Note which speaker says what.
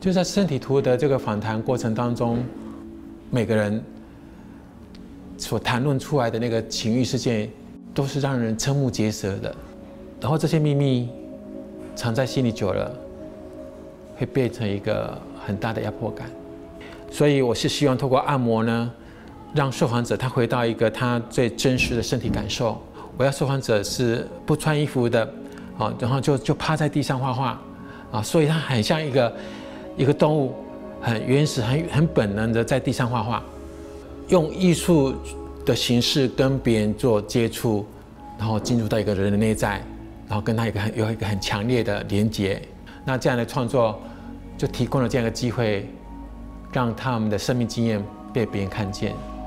Speaker 1: 就在身体图的这个访谈过程当中，每个人所谈论出来的那个情欲事件，都是让人瞠目结舌的。然后这些秘密藏在心里久了，会变成一个很大的压迫感。所以我是希望透过按摩呢，让受访者他回到一个他最真实的身体感受。我要受访者是不穿衣服的，然后就趴在地上画画，所以他很像一个动物，很原始、很本能的在地上画画，用艺术的形式跟别人做接触，然后进入到一个人的内在，然后跟他有一个很强烈的连结。那这样的创作就提供了这样一个机会，让他们的生命经验被别人看见。